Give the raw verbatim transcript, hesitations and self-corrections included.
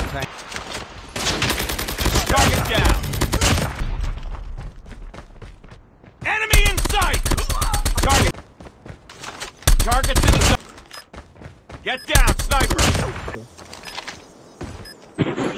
tank. Target down. Enemy in sight. Target. Target to the side. Get down, sniper.